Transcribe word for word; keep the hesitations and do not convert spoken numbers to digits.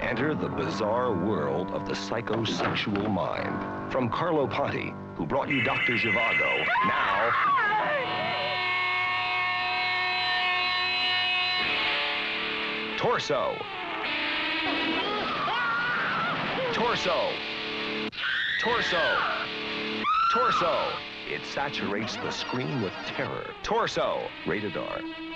Enter the bizarre world of the psychosexual mind. From Carlo Ponti, who brought you Doctor Zhivago, now... Torso. Torso. Torso. Torso. It saturates the screen with terror. Torso. Rated R.